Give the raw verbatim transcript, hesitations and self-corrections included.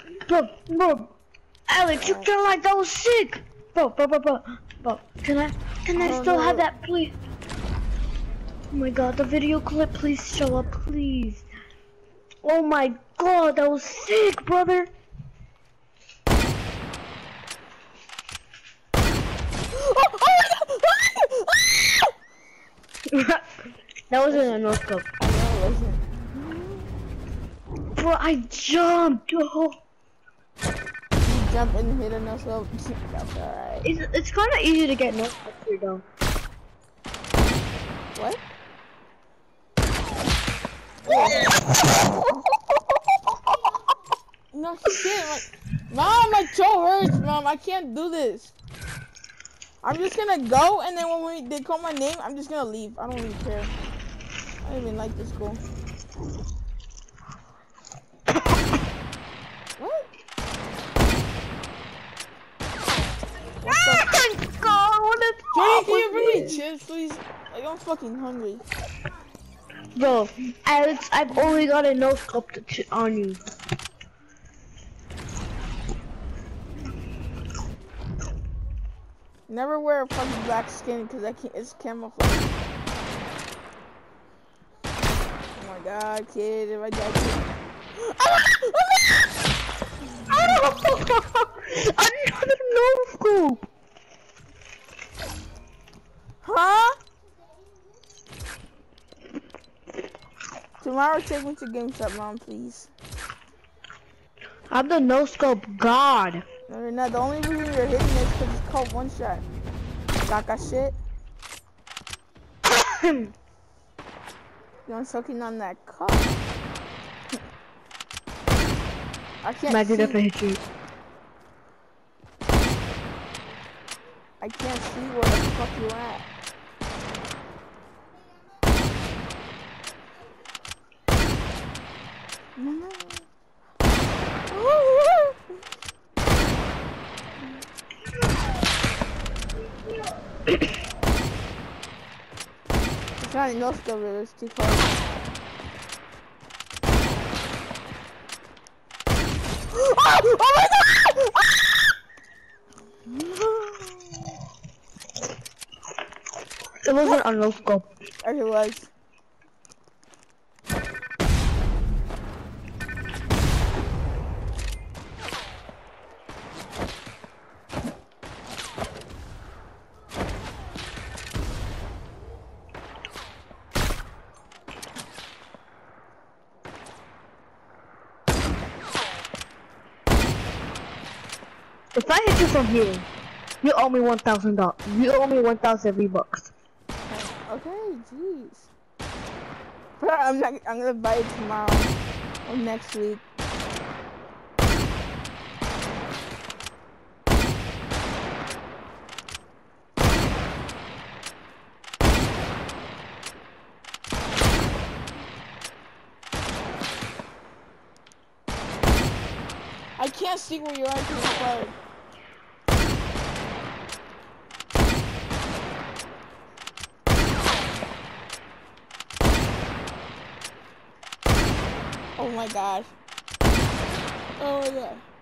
Bro, bro, Alex, you can't like that was sick. Bro, bro, bro, bro, bro. Can I, can I, I still know. have that, please? Oh my God, the video clip, please show up, please. Oh my God, that was sick, brother. That wasn't a no scope. I know it wasn't. Bro, I jumped. Oh. You jump and hit a no scope. That's alright. It's, it's kind of easy to get no scope here, though. What? No shit, like, Mom, my toe hurts, Mom. I can't do this. I'm just gonna go, and then when we, they call my name, I'm just gonna leave. I don't even care. I don't even like this school. What? What the? God, what is Jenny, can you bring me chips, please? Like, I'm fucking hungry. Bro, Alex, I've only got a no scope to ch on you. Never wear a fucking black skin because I can't. It's camouflage. Oh my God, kid! If I die, kid. Another no scope. Huh? Tomorrow, take me to GameStop, Mom, please. I'm the no scope god. No, you're not. The only reason you're hitting is because it's called one shot. Got shit. You know, I'm sucking on that cup. I can't Imagine see. if I hit you. I can't see where the fuck you at. No, no. It's not enough though, it's too close. Oh, oh my God! It wasn't a no scope. Or it was. If I hit you from here, you owe me one thousand dollars. You owe me one thousand V-Bucks. Okay, jeez. But I'm not. I'm gonna buy it tomorrow or next week. I can't see where you are to the fire. Oh my gosh. Oh my God.